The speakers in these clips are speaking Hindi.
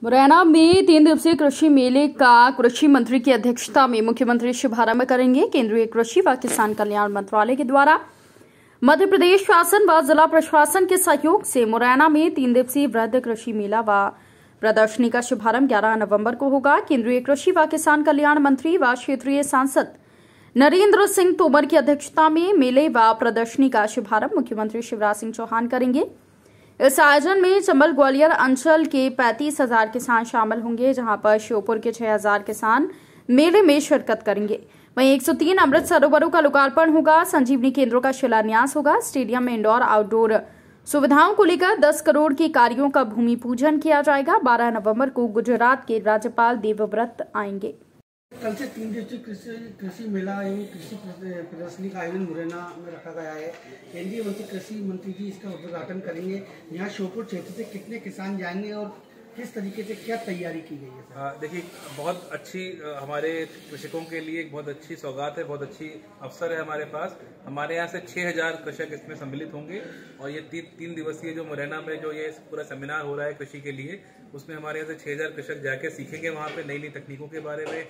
मुरैना में 3 दिवसीय कृषि मेले का कृषि मंत्री की अध्यक्षता में मुख्यमंत्री शुभारंभ करेंगे। केंद्रीय कृषि व किसान कल्याण मंत्रालय के द्वारा मध्य प्रदेश शासन व जिला प्रशासन के सहयोग से मुरैना में 3 दिवसीय वृहद कृषि मेला व प्रदर्शनी का शुभारंभ 11 नवंबर को होगा। केंद्रीय कृषि व किसान कल्याण मंत्री व क्षेत्रीय सांसद नरेंद्र सिंह तोमर की अध्यक्षता में मेले व प्रदर्शनी का शुभारंभ मुख्यमंत्री शिवराज सिंह चौहान करेंगे। इस आयोजन में चंबल ग्वालियर अंचल के 35,000 किसान शामिल होंगे, जहां पर श्योपुर के 6,000 किसान मेले में शिरकत करेंगे। वहीं 103 अमृत सरोवरों का लोकार्पण होगा, संजीवनी केंद्रों का शिलान्यास होगा। स्टेडियम में इंडोर आउटडोर सुविधाओं को लेकर 10 करोड़ के कार्यों का भूमि पूजन किया जाएगा। 12 नवंबर को गुजरात के राज्यपाल देवव्रत आएंगे। कल से 3 दिवसीय कृषि मेला एवं कृषि प्रदर्शनी का आयोजन मुरैना में रखा गया है। केंद्रीय कृषि मंत्री जी इसका उद्घाटन करेंगे। यहाँ श्योपुर क्षेत्र से कितने किसान जाएंगे और किस तरीके से क्या तैयारी की गई है? देखिए, बहुत अच्छी हमारे कृषकों के लिए एक बहुत अच्छी सौगात है, बहुत अच्छी अवसर है हमारे पास। हमारे यहाँ से 6,000 कृषक इसमें सम्मिलित होंगे और ये 3 दिवसीय जो मुरैना में जो ये पूरा सेमिनार हो रहा है कृषि के लिए, उसमें हमारे यहाँ से 6,000 कृषक जाके सीखेंगे। वहाँ पे नई नई तकनीकों के बारे में,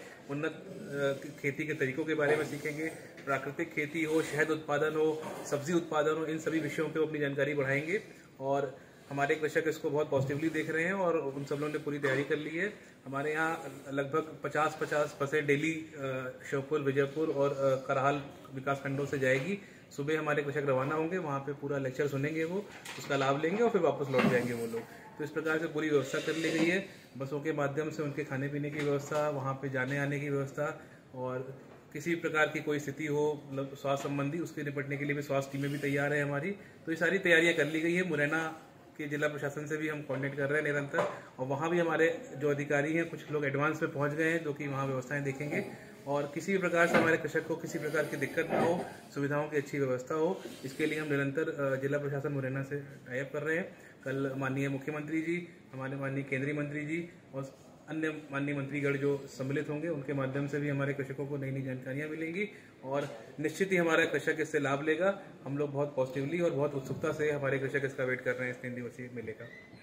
उन्नत खेती के तरीकों के बारे में सीखेंगे। प्राकृतिक खेती हो, शहद उत्पादन हो, सब्जी उत्पादन हो, इन सभी विषयों पे अपनी जानकारी बढ़ाएंगे और हमारे कृषक इसको बहुत पॉजिटिवली देख रहे हैं और उन सब लोगों ने पूरी तैयारी कर ली है। हमारे यहाँ लगभग 50 बसें डेली श्योपुर, विजयपुर और करहाल विकास खंडों से जाएगी। सुबह हमारे कृषक रवाना होंगे, वहाँ पे पूरा लेक्चर सुनेंगे, वो उसका लाभ लेंगे और फिर वापस लौट जाएंगे वो लोग। तो इस प्रकार से पूरी व्यवस्था कर ली गई है। बसों के माध्यम से उनके खाने पीने की व्यवस्था, वहाँ पे जाने आने की व्यवस्था और किसी प्रकार की कोई स्थिति हो मतलब स्वास्थ्य संबंधी, उसके निपटने के लिए भी स्वास्थ्य टीमें भी तैयार है हमारी। तो ये सारी तैयारियां कर ली गई है। मुरैना के जिला प्रशासन से भी हम कोऑर्डिनेट कर रहे हैं निरंतर, और वहाँ भी हमारे जो अधिकारी हैं कुछ लोग एडवांस में पहुँच गए हैं, जो कि वहाँ व्यवस्थाएं देखेंगे और किसी भी प्रकार से हमारे कृषक को किसी प्रकार की दिक्कत ना हो, सुविधाओं की अच्छी व्यवस्था हो, इसके लिए हम निरंतर जिला प्रशासन मुरैना से टाइप कर रहे हैं। कल माननीय मुख्यमंत्री जी, हमारे माननीय केंद्रीय मंत्री जी और अन्य माननीय मंत्रीगण जो सम्मिलित होंगे, उनके माध्यम से भी हमारे कृषकों को नई नई जानकारियां मिलेंगी और निश्चित ही हमारा कृषक इससे लाभ लेगा। हम लोग बहुत पॉजिटिवली और बहुत उत्सुकता से हमारे कृषक इसका वेट कर रहे हैं इस 3 दिवसीय मेले का।